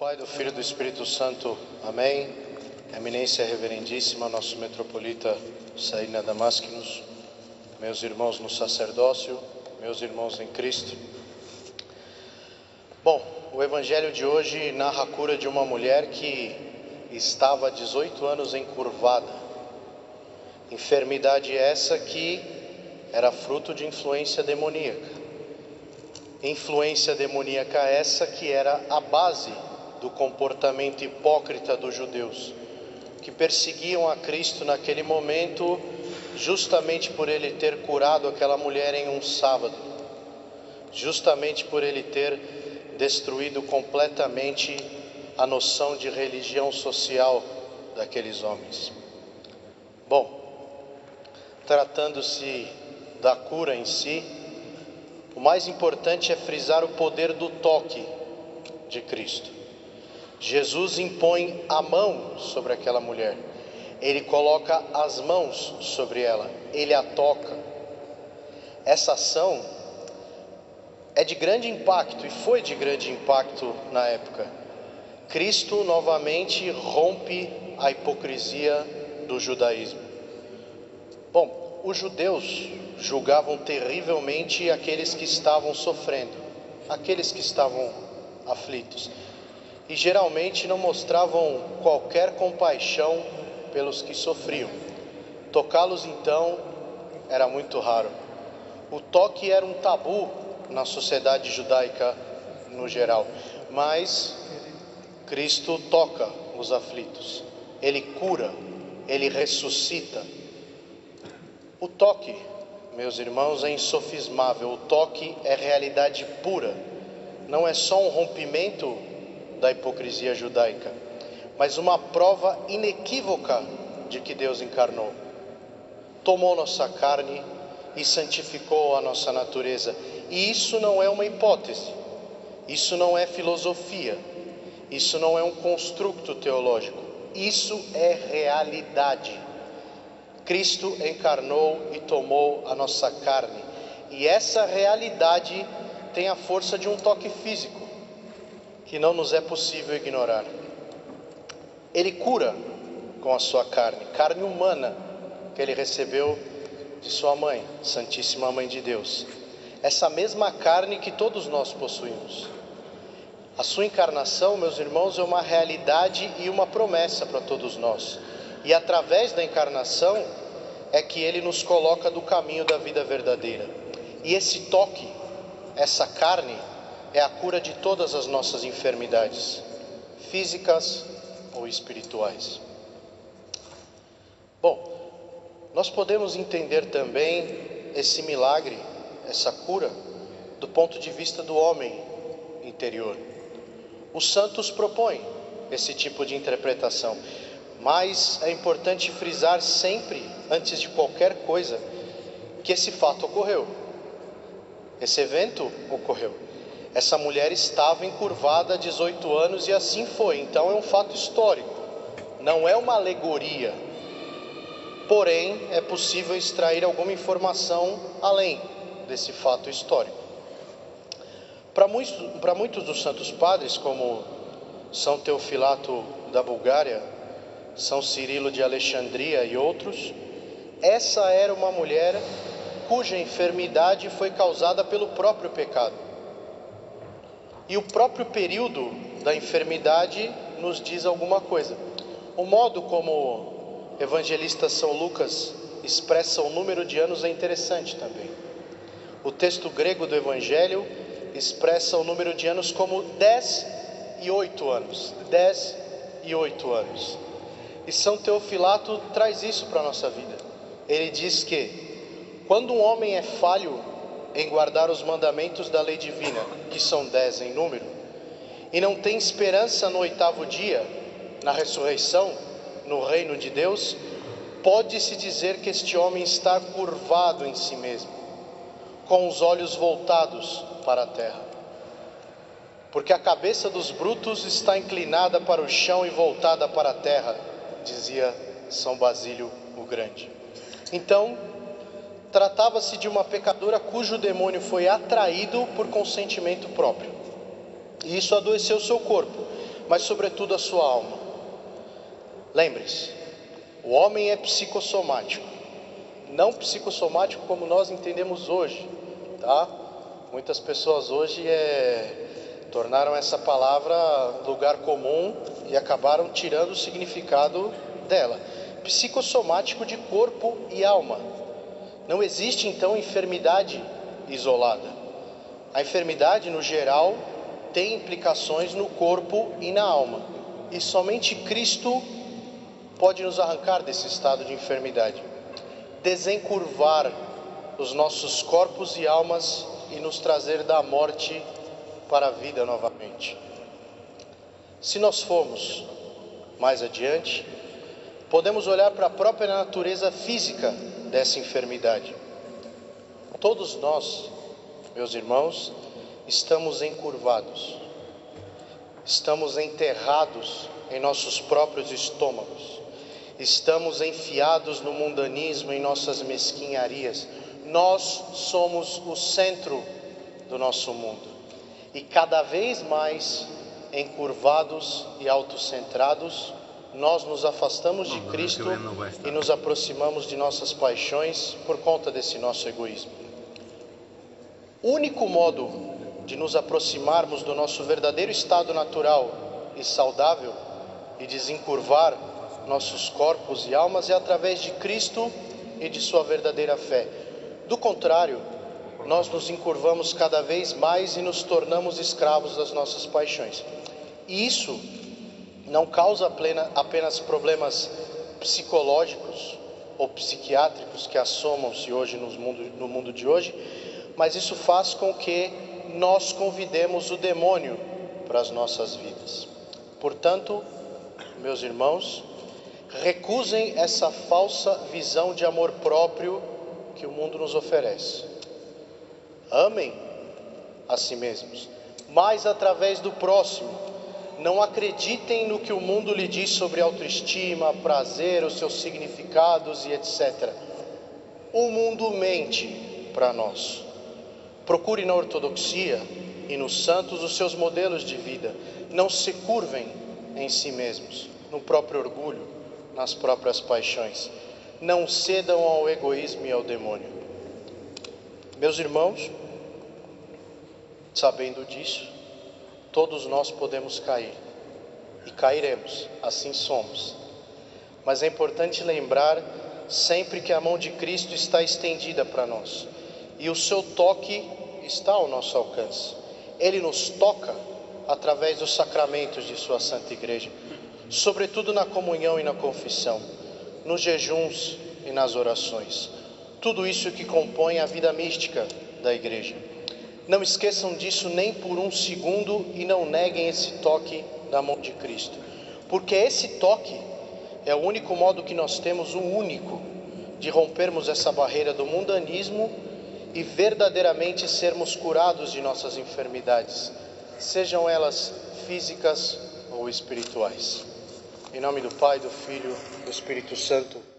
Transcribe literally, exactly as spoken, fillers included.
Pai, do Filho e do Espírito Santo. Amém. Eminência reverendíssima, nosso metropolita Saína Damasquinos, meus irmãos no sacerdócio, meus irmãos em Cristo. Bom, o evangelho de hoje narra a cura de uma mulher que estava há dezoito anos encurvada. Enfermidade essa que era fruto de influência demoníaca. Influência demoníaca essa que era a base do comportamento hipócrita dos judeus, que perseguiam a Cristo naquele momento, justamente por ele ter curado aquela mulher em um sábado, justamente por ele ter destruído completamente a noção de religião social daqueles homens. Bom, tratando-se da cura em si, o mais importante é frisar o poder do toque de Cristo. Jesus impõe a mão sobre aquela mulher, ele coloca as mãos sobre ela, ele a toca. Essa ação é de grande impacto e foi de grande impacto na época. Cristo novamente rompe a hipocrisia do judaísmo. Bom, os judeus julgavam terrivelmente aqueles que estavam sofrendo, aqueles que estavam aflitos, e geralmente não mostravam qualquer compaixão pelos que sofriam. Tocá-los então era muito raro. O toque era um tabu na sociedade judaica no geral, mas Cristo toca os aflitos, ele cura, ele ressuscita. O toque, meus irmãos, é insofismável. O toque é realidade pura. Não é só um rompimento da hipocrisia judaica, mas uma prova inequívoca de que Deus encarnou, tomou nossa carne e santificou a nossa natureza. E isso não é uma hipótese, isso não é filosofia, isso não é um construto teológico, isso é realidade. Cristo encarnou e tomou a nossa carne, e essa realidade tem a força de um toque físico que não nos é possível ignorar. Ele cura com a sua carne, carne humana que ele recebeu de sua mãe, Santíssima Mãe de Deus, essa mesma carne que todos nós possuímos. A sua encarnação, meus irmãos, é uma realidade e uma promessa para todos nós, e através da encarnação é que ele nos coloca do caminho da vida verdadeira. E esse toque, essa carne, é a cura de todas as nossas enfermidades, físicas ou espirituais. Bom, nós podemos entender também esse milagre, essa cura, do ponto de vista do homem interior. Os santos propõem esse tipo de interpretação, mas é importante frisar sempre, antes de qualquer coisa, que esse fato ocorreu, esse evento ocorreu. Essa mulher estava encurvada há dezoito anos e assim foi. Então é um fato histórico, não é uma alegoria. Porém, é possível extrair alguma informação além desse fato histórico. Para muitos, para muitos dos santos padres, como São Teofilato da Bulgária, São Cirilo de Alexandria e outros, essa era uma mulher cuja enfermidade foi causada pelo próprio pecado. E o próprio período da enfermidade nos diz alguma coisa. O modo como o evangelista São Lucas expressa o número de anos é interessante também. O texto grego do evangelho expressa o número de anos como dez e oito anos. dez e oito anos. E São Teofilato traz isso para a nossa vida. Ele diz que quando um homem é falho em guardar os mandamentos da lei divina, que são dez em número, e não tem esperança no oitavo dia, na ressurreição, no reino de Deus, pode-se dizer que este homem está curvado em si mesmo, com os olhos voltados para a terra, porque a cabeça dos brutos está inclinada para o chão e voltada para a terra, dizia São Basílio o Grande. Então, tratava-se de uma pecadora cujo demônio foi atraído por consentimento próprio. E isso adoeceu seu corpo, mas sobretudo a sua alma. Lembre-se, o homem é psicossomático, não psicossomático como nós entendemos hoje, tá? Muitas pessoas hoje é, tornaram essa palavra lugar comum e acabaram tirando o significado dela. Psicossomático de corpo e alma. Não existe então enfermidade isolada. A enfermidade, no geral, tem implicações no corpo e na alma. E somente Cristo pode nos arrancar desse estado de enfermidade, desencurvar os nossos corpos e almas e nos trazer da morte para a vida novamente. Se nós formos mais adiante, podemos olhar para a própria natureza física dessa enfermidade. Todos nós, meus irmãos, estamos encurvados, estamos enterrados em nossos próprios estômagos, estamos enfiados no mundanismo, em nossas mesquinharias. Nós somos o centro do nosso mundo e cada vez mais encurvados e autocentrados, nós nos afastamos de Cristo e nos aproximamos de nossas paixões por conta desse nosso egoísmo. O único modo de nos aproximarmos do nosso verdadeiro estado natural e saudável e desencurvar nossos corpos e almas é através de Cristo e de sua verdadeira fé. Do contrário, nós nos encurvamos cada vez mais e nos tornamos escravos das nossas paixões. E isso não causa apenas problemas psicológicos ou psiquiátricos que assomam-se hoje no mundo, no mundo de hoje, mas isso faz com que nós convidemos o demônio para as nossas vidas. Portanto, meus irmãos, recusem essa falsa visão de amor próprio que o mundo nos oferece. Amem a si mesmos, mas através do próximo. Não acreditem no que o mundo lhe diz sobre autoestima, prazer, os seus significados e etcétera. O mundo mente para nós. Procure na ortodoxia e nos santos os seus modelos de vida. Não se curvem em si mesmos, no próprio orgulho, nas próprias paixões. Não cedam ao egoísmo e ao demônio. Meus irmãos, sabendo disso, todos nós podemos cair, e cairemos, assim somos. Mas é importante lembrar sempre que a mão de Cristo está estendida para nós, e o seu toque está ao nosso alcance. Ele nos toca através dos sacramentos de sua Santa Igreja, sobretudo na comunhão e na confissão, nos jejuns e nas orações. Tudo isso que compõe a vida mística da Igreja. Não esqueçam disso nem por um segundo e não neguem esse toque da mão de Cristo. Porque esse toque é o único modo que nós temos, o único, de rompermos essa barreira do mundanismo e verdadeiramente sermos curados de nossas enfermidades, sejam elas físicas ou espirituais. Em nome do Pai, do Filho e do Espírito Santo.